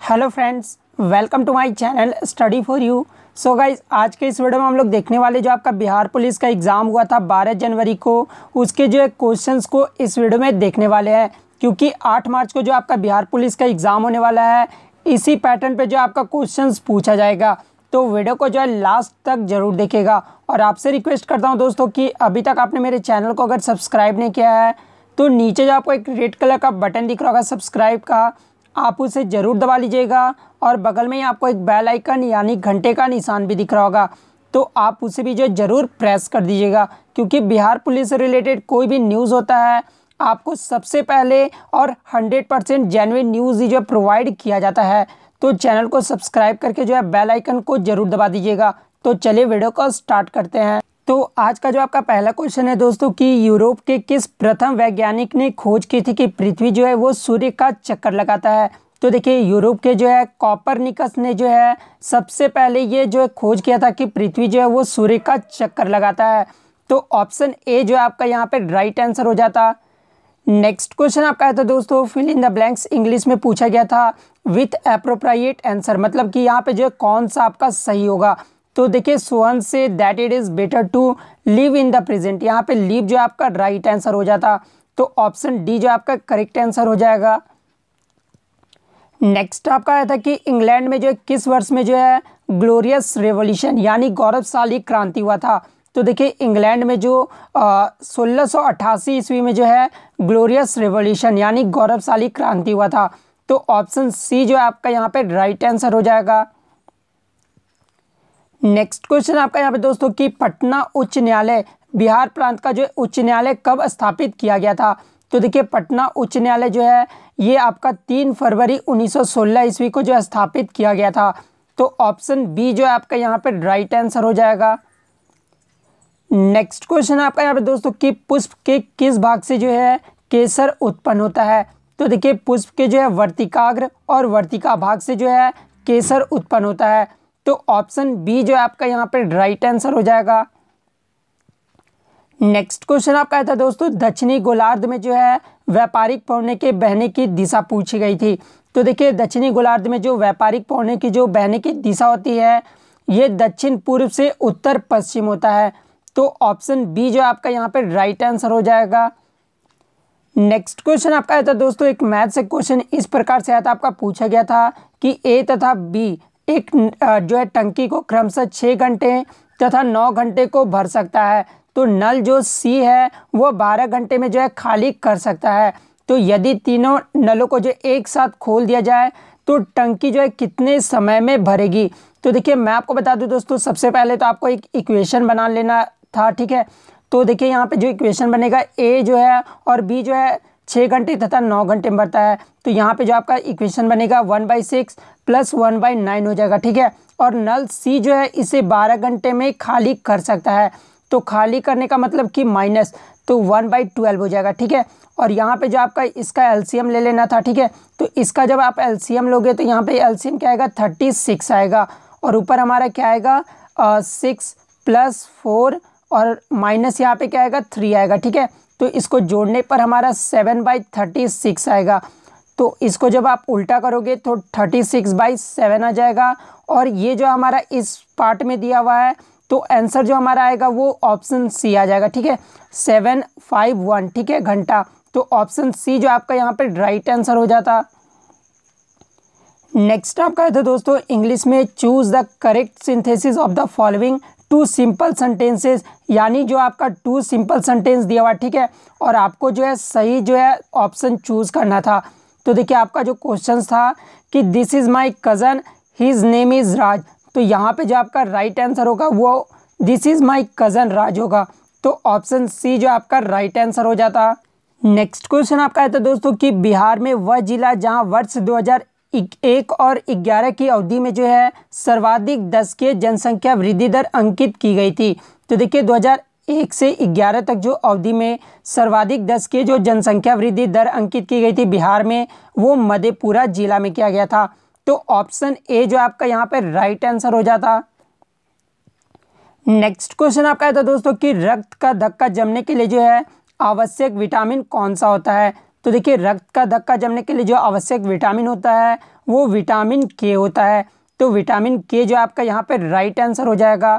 Hello friends, welcome to my channel study for you. So guys, आज के इस video में हम लोग देखने वाले जो आपका बिहार पुलिस का एग्ज़ाम हुआ था 12 जनवरी को, उसके जो है क्वेश्चंस को इस वीडियो में देखने वाले हैं। क्योंकि 8 मार्च को जो आपका बिहार पुलिस का एग्ज़ाम होने वाला है, इसी पैटर्न पे जो आपका क्वेश्चंस पूछा जाएगा। तो वीडियो को जो है लास्ट तक ज़रूर देखेगा। और आपसे रिक्वेस्ट करता हूँ दोस्तों कि अभी तक आपने मेरे चैनल को अगर सब्सक्राइब नहीं किया है तो नीचे जो आपको एक रेड कलर का बटन दिख रहा होगा सब्सक्राइब का, आप उसे ज़रूर दबा लीजिएगा। और बगल में ही आपको एक बेल आइकन यानी घंटे का निशान भी दिख रहा होगा, तो आप उसे भी जो ज़रूर प्रेस कर दीजिएगा। क्योंकि बिहार पुलिस से रिलेटेड कोई भी न्यूज़ होता है आपको सबसे पहले और 100% जेन्युइन न्यूज़ ही जो प्रोवाइड किया जाता है। तो चैनल को सब्सक्राइब करके जो है बेल आइकन को ज़रूर दबा दीजिएगा। तो चलिए वीडियो को स्टार्ट करते हैं। तो आज का जो आपका पहला क्वेश्चन है दोस्तों कि यूरोप के किस प्रथम वैज्ञानिक ने खोज की थी कि पृथ्वी जो है वो सूर्य का चक्कर लगाता है। तो देखिए, यूरोप के जो है कॉपरनिकस ने जो है सबसे पहले ये जो है खोज किया था कि पृथ्वी जो है वो सूर्य का चक्कर लगाता है। तो ऑप्शन ए जो है आपका यहाँ पे राइट आंसर हो जाता। नेक्स्ट क्वेश्चन आपका है तो दोस्तों fill in the blanks English में पूछा गया था विथ एप्रोप्रिएट आंसर, मतलब कि यहाँ पे जो है कौन सा आपका सही होगा। तो देखिए, सोहन से that it is better to live in the present, यहाँ पे लिव जो आपका राइट आंसर हो जाता। तो ऑप्शन डी जो आपका करेक्ट आंसर हो जाएगा। नेक्स्ट आपका आया था कि इंग्लैंड में जो है किस वर्ष में जो है ग्लोरियस रेवोल्यूशन यानी गौरवशाली क्रांति हुआ था। तो देखिए, इंग्लैंड में जो 1688 ईस्वी में जो है ग्लोरियस रेवोल्यूशन यानी गौरवशाली क्रांति हुआ था। तो ऑप्शन सी जो है आपका यहाँ पे राइट आंसर हो जाएगा। नेक्स्ट क्वेश्चन आपका यहाँ पे दोस्तों कि पटना उच्च न्यायालय बिहार प्रांत का जो उच्च न्यायालय कब स्थापित किया गया था। तो देखिए, पटना उच्च न्यायालय जो है ये आपका 3 फरवरी 1916 ईस्वी को जो स्थापित किया गया था। तो ऑप्शन बी जो है आपका यहाँ पे राइट आंसर हो जाएगा। नेक्स्ट क्वेश्चन आपका यहाँ पे दोस्तों कि पुष्प के किस भाग से जो है केसर उत्पन्न होता है। तो देखिए, पुष्प के जो है वर्तिकाग्र और वर्तिका भाग से जो है केसर उत्पन्न होता है। तो ऑप्शन बी जो है आपका यहाँ पे राइट आंसर हो जाएगा। नेक्स्ट क्वेश्चन आपका था दोस्तों दक्षिणी गोलार्ध में जो है व्यापारिक पौने के बहने की दिशा पूछी गई थी। तो देखिए, दक्षिणी गोलार्ध में जो व्यापारिक पौने की जो बहने की दिशा होती है ये दक्षिण पूर्व से उत्तर पश्चिम होता है। तो ऑप्शन बी जो आपका यहाँ पे राइट आंसर हो जाएगा। नेक्स्ट क्वेश्चन आपका था दोस्तों एक मैथ से क्वेश्चन इस प्रकार से आया था, आपका पूछा गया था कि ए तथा बी एक जो है टंकी को क्रमशः 6 घंटे तथा 9 घंटे को भर सकता है। तो नल जो सी है वो 12 घंटे में जो है खाली कर सकता है। तो यदि तीनों नलों को जो एक साथ खोल दिया जाए तो टंकी जो है कितने समय में भरेगी। तो देखिए, मैं आपको बता दूं दोस्तों, सबसे पहले तो आपको एक इक्वेशन बना लेना था, ठीक है। तो देखिए, यहाँ पे जो इक्वेशन बनेगा ए जो है और बी जो है 6 घंटे तथा 9 घंटे में भरता है। तो यहाँ पे जो आपका इक्वेशन बनेगा 1/6 + 1/9 हो जाएगा, ठीक है। और नल सी जो है इसे 12 घंटे में खाली कर सकता है। तो खाली करने का मतलब कि माइनस, तो 1/12 हो जाएगा, ठीक है। और यहाँ पे जो आपका इसका एलसीएम ले लेना था, ठीक है। तो इसका जब आप एलसीएम लोगे तो यहाँ पे एलसीएम क्या आएगा 36 आएगा। और ऊपर हमारा क्या आएगा 6 + 4 और माइनस यहाँ पे क्या आएगा 3 आएगा, ठीक है। तो इसको जोड़ने पर हमारा 7/36 आएगा। तो इसको जब आप उल्टा करोगे तो 36/7 आ जाएगा। और ये जो हमारा इस पार्ट में दिया हुआ है तो आंसर जो हमारा आएगा वो ऑप्शन सी आ जाएगा, ठीक है। 751, ठीक है, घंटा। तो ऑप्शन सी जो आपका यहाँ पे राइट आंसर हो जाता। नेक्स्ट आपका है तो दोस्तों इंग्लिश में choose the correct synthesis of the following 2 simple sentences, यानी जो आपका 2 सिंपल सेंटेंस दिया हुआ, ठीक है। और आपको जो है सही जो है ऑप्शन चूज करना था। तो देखिए, आपका जो क्वेश्चन था कि this is my cousin his name is Raj. तो यहाँ पे जो आपका राइट आंसर होगा वो this is my cousin Raj होगा। तो ऑप्शन सी जो आपका राइट आंसर हो जाता। नेक्स्ट क्वेश्चन आपका है तो दोस्तों कि बिहार में वह जिला जहाँ वर्ष 2001 और 11 की अवधि में जो है सर्वाधिक दशकीय जनसंख्या वृद्धि दर अंकित की गई थी। तो देखिए, 2001 से 11 तक जो अवधि में सर्वाधिक दशकीय जो जनसंख्या वृद्धि दर अंकित की गई थी बिहार में, वो मधेपुरा जिला में किया गया था। तो ऑप्शन ए जो आपका यहाँ पे राइट आंसर हो जाता। नेक्स्ट क्वेश्चन आपका है तो दोस्तों कि रक्त का धक्का जमने के लिए जो है आवश्यक विटामिन कौन सा होता है। तो देखिए, रक्त का धक्का जमने के लिए जो आवश्यक विटामिन होता है वो विटामिन के होता है। तो विटामिन के जो आपका यहाँ पे राइट आंसर हो जाएगा।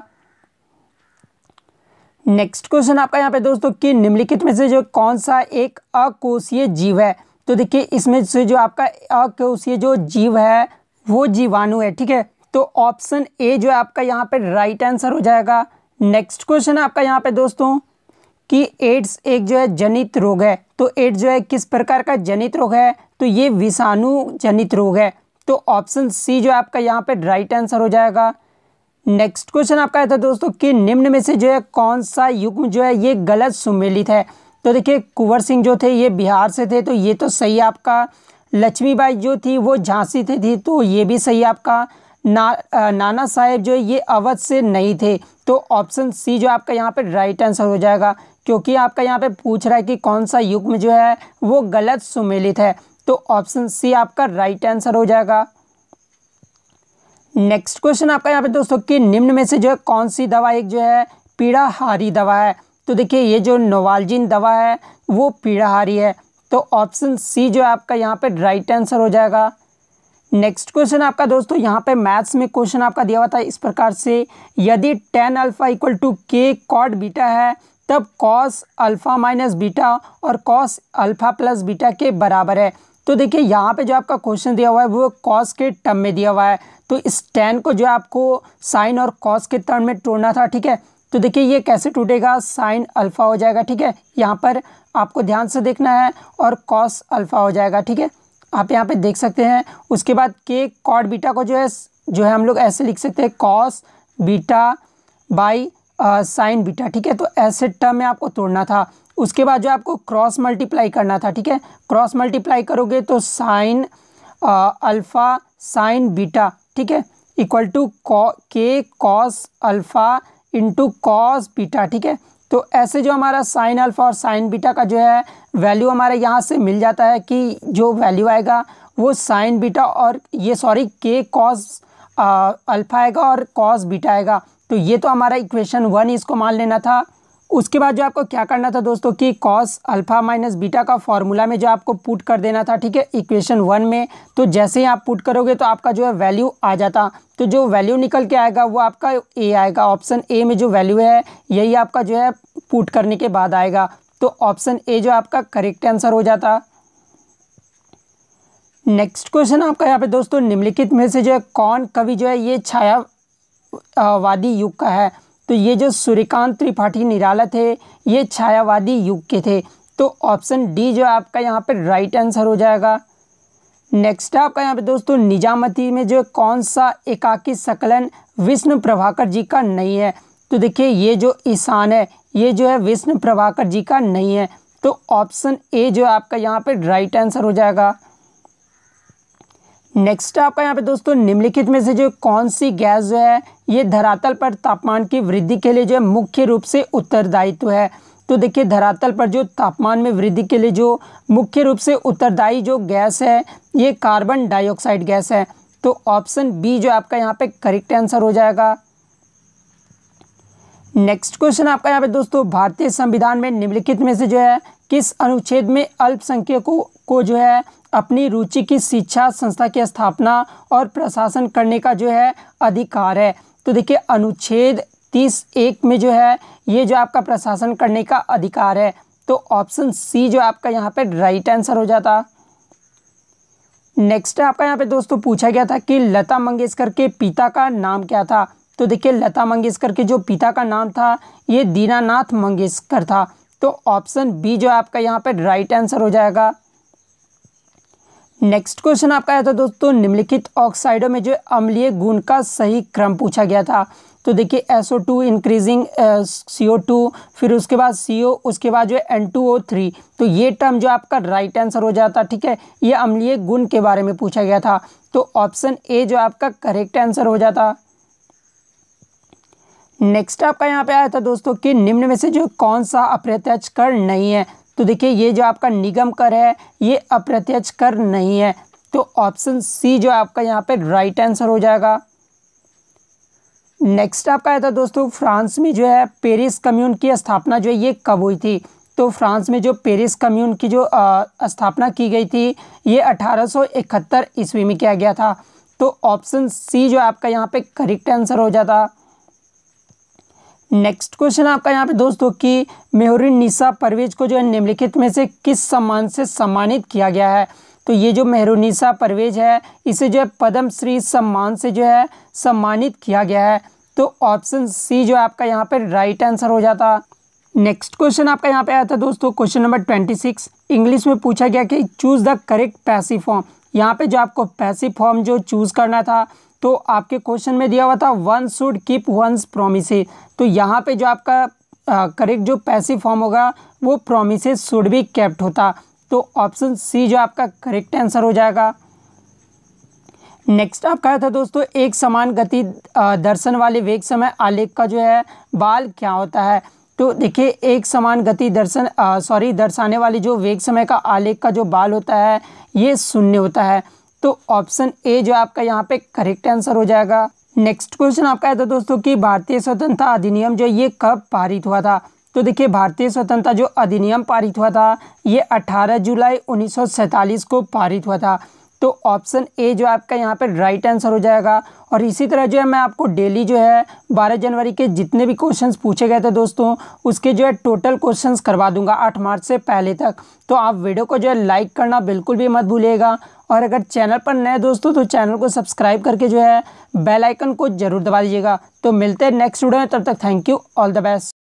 नेक्स्ट क्वेश्चन आपका यहाँ पे दोस्तों कि निम्नलिखित में से जो कौन सा एक अकोषीय जीव है। तो देखिए इसमें से जो आपका अकोषीय जो जीव है वो जीवाणु है, ठीक है। तो ऑप्शन ए जो है आपका यहाँ पे राइट आंसर हो जाएगा। नेक्स्ट क्वेश्चन आपका यहाँ पे दोस्तों कि एड्स एक जो है जनित रोग है। तो एड्स जो है किस प्रकार का जनित रोग है, तो ये विषाणु जनित रोग है। तो ऑप्शन सी जो है आपका यहाँ पे राइट आंसर हो जाएगा। नेक्स्ट क्वेश्चन आपका था दोस्तों कि निम्न में से जो है कौन सा युग्म जो है ये गलत सुमेलित है। तो देखिए कुंवर सिंह जो थे ये बिहार से थे, तो ये तो सही आपका। लक्ष्मीबाई जो थी वो झांसी से थी, तो ये भी सही आपका। नाना साहेब जो है ये अवध से नहीं थे, तो ऑप्शन सी जो आपका यहाँ पे राइट आंसर हो जाएगा, क्योंकि आपका यहाँ पे पूछ रहा है कि कौन सा युग्म जो है वो गलत सुमेलित है। तो ऑप्शन सी आपका राइट आंसर हो जाएगा। नेक्स्ट क्वेश्चन आपका यहाँ पे दोस्तों कि निम्न में से जो है कौन सी दवा एक जो है पीड़ाहारी दवा है। तो देखिए ये जो नोवाल्जिन दवा है वो पीड़ाहारी है। तो ऑप्शन सी जो है आपका यहाँ पे राइट आंसर हो जाएगा। नेक्स्ट क्वेश्चन आपका दोस्तों यहाँ पे मैथ्स में क्वेश्चन आपका दिया हुआ था इस प्रकार से, यदि tan alpha equal to k cot beta है तब कॉस अल्फा माइनस बीटा और कॉस अल्फा प्लस बीटा के बराबर है। तो देखिए यहाँ पे जो आपका क्वेश्चन दिया हुआ है वो कॉस के टर्म में दिया हुआ है, तो इस tan को जो आपको साइन और कॉस के टर्म में तोड़ना था, ठीक है। तो देखिए ये कैसे टूटेगा, साइन अल्फा हो जाएगा, ठीक है। यहाँ पर आपको ध्यान से देखना है और कॉस अल्फा हो जाएगा, ठीक है। आप यहाँ पे देख सकते हैं। उसके बाद के कॉट बीटा को जो है हम लोग ऐसे लिख सकते हैं cos beta by sine beta, ठीक है। तो ऐसे टर्म में आपको तोड़ना था। उसके बाद जो आपको क्रॉस मल्टीप्लाई करना था, ठीक है। क्रॉस मल्टीप्लाई करोगे तो साइन अल्फा साइन बीटा, ठीक है, equal to k cos alpha into cos beta, ठीक है। तो ऐसे जो हमारा साइन अल्फा और साइन बीटा का जो है वैल्यू हमारे यहाँ से मिल जाता है कि जो वैल्यू आएगा वो साइन बीटा और के कॉस अल्फा आएगा और कॉस बीटा आएगा। तो ये तो हमारा इक्वेशन 1 इसको मान लेना था। उसके बाद जो आपको क्या करना था दोस्तों कि कॉस अल्फा माइनस बीटा का फॉर्मूला में जो आपको पुट कर देना था, ठीक है, इक्वेशन 1 में। तो जैसे ही आप पुट करोगे तो आपका जो है वैल्यू आ जाता। तो जो वैल्यू निकल के आएगा वो आपका ए आएगा। ऑप्शन ए में जो वैल्यू है यही आपका जो है पुट करने के बाद आएगा। तो ऑप्शन ए जो आपका करेक्ट आंसर हो जाता। नेक्स्ट क्वेश्चन आपका यहाँ पे दोस्तों निम्नलिखित में से जो है कौन कवि जो है ये छायावादी युग का है। तो ये जो सूर्यकांत त्रिपाठी निराला थे ये छायावादी युग के थे। तो ऑप्शन डी जो आपका यहाँ पे राइट आंसर हो जाएगा। नेक्स्ट आपका यहाँ पे दोस्तों निजामती में जो कौन सा एकाकी संकलन विष्णु प्रभाकर जी का नहीं है। तो देखिए ये जो ईशान है ये जो है विष्णु प्रभाकर जी का नहीं है। तो ऑप्शन ए जो आपका यहाँ पे राइट आंसर हो जाएगा। नेक्स्ट आपका यहाँ पे दोस्तों निम्नलिखित में से जो कौन सी गैस जो है ये धरातल पर तापमान की वृद्धि के लिए जो है मुख्य रूप से उत्तरदायित्व है। तो देखिए धरातल पर जो तापमान में वृद्धि के लिए जो मुख्य रूप से उत्तरदायी जो गैस है ये कार्बन डाइऑक्साइड गैस है। तो ऑप्शन बी जो आपका यहाँ पे करेक्ट आंसर हो जाएगा। नेक्स्ट क्वेश्चन आपका यहाँ पे दोस्तों भारतीय संविधान में निम्नलिखित में से जो है किस अनुच्छेद में अल्पसंख्यकों को जो है अपनी रुचि की शिक्षा संस्था की स्थापना और प्रशासन करने का जो है अधिकार है। तो देखिए अनुच्छेद 30(1) में जो है ये जो आपका प्रशासन करने का अधिकार है। तो ऑप्शन सी जो आपका यहाँ पे राइट आंसर हो जाता। नेक्स्ट आपका यहाँ पे दोस्तों पूछा गया था कि लता मंगेशकर के पिता का नाम क्या था। तो देखिए लता मंगेशकर के जो पिता का नाम था ये दीनानाथ मंगेशकर था। तो ऑप्शन बी जो आपका यहाँ पे राइट आंसर हो जाएगा। नेक्स्ट क्वेश्चन आपका आया था दोस्तों निम्नलिखित ऑक्साइडों में जो अम्लीय गुण का सही क्रम पूछा गया था। तो देखिए SO2 इंक्रीजिंग CO2, फिर उसके बाद CO, उसके बाद जो है N2O3। तो ये टर्म जो आपका राइट आंसर हो जाता, ठीक है। ये अम्लीय गुण के बारे में पूछा गया था। तो ऑप्शन ए जो आपका करेक्ट आंसर हो जाता। नेक्स्ट आपका यहाँ पे आया था दोस्तों कि निम्न में से जो कौन सा अप्रत्यक्ष कर नहीं है। तो देखिए ये जो आपका निगम कर है ये अप्रत्यक्ष कर नहीं है। तो ऑप्शन सी जो आपका यहाँ पे राइट आंसर हो जाएगा। नेक्स्ट आपका आया था दोस्तों फ्रांस में जो है पेरिस कम्यून की स्थापना जो है ये कब हुई थी। तो फ्रांस में जो पेरिस कम्यून की जो स्थापना की गई थी ये 1871 ईस्वी में किया गया था। तो ऑप्शन सी जो आपका यहाँ पे करेक्ट आंसर हो जाता। नेक्स्ट क्वेश्चन आपका यहाँ पे दोस्तों कि मेहरुन्निसा परवेज को जो है निम्नलिखित में से किस सम्मान से सम्मानित किया गया है। तो ये जो मेहरुन्निसा परवेज है इसे जो है पद्मश्री सम्मान से जो है सम्मानित किया गया है। तो ऑप्शन सी जो आपका यहाँ पे राइट आंसर हो जाता। नेक्स्ट क्वेश्चन आपका यहाँ पे आया था दोस्तों क्वेश्चन नंबर 26। इंग्लिश में पूछा गया कि choose the correct passive form. यहाँ पे जो आपको पैसिव फॉर्म जो चूज करना था तो आपके क्वेश्चन में दिया हुआ था one should keep one's promises. तो यहाँ पे जो आपका करेक्ट जो पैसिव फॉर्म होगा वो प्रोमिसेस शुड बी केप्ट होता। तो ऑप्शन सी जो आपका करेक्ट आंसर हो जाएगा। नेक्स्ट आपका आया था दोस्तों एक समान गति दर्शन वाले वेग समय आलेख का जो है बाल क्या होता है। तो देखिए एक समान गति दर्शाने वाली जो वेग समय का आलेख का जो बाल होता है ये शून्य होता है। तो ऑप्शन ए जो आपका यहाँ पे करेक्ट आंसर हो जाएगा। नेक्स्ट क्वेश्चन आपका है तो दोस्तों कि भारतीय स्वतंत्रता अधिनियम जो ये कब पारित हुआ था। तो देखिए भारतीय स्वतंत्रता जो अधिनियम पारित हुआ था ये 18 जुलाई 1947 को पारित हुआ था। तो ऑप्शन ए जो आपका यहाँ पे राइट आंसर हो जाएगा। और इसी तरह जो है मैं आपको डेली जो है 12 जनवरी के जितने भी क्वेश्चंस पूछे गए थे दोस्तों उसके जो है टोटल क्वेश्चंस करवा दूंगा 8 मार्च से पहले तक। तो आप वीडियो को जो है लाइक करना बिल्कुल भी मत भूलिएगा। और अगर चैनल पर नए दोस्तों तो चैनल को सब्सक्राइब करके जो है बेल आइकन को जरूर दबा दीजिएगा। तो मिलते हैं नेक्स्ट वीडियो में, तब तक thank you, all the best.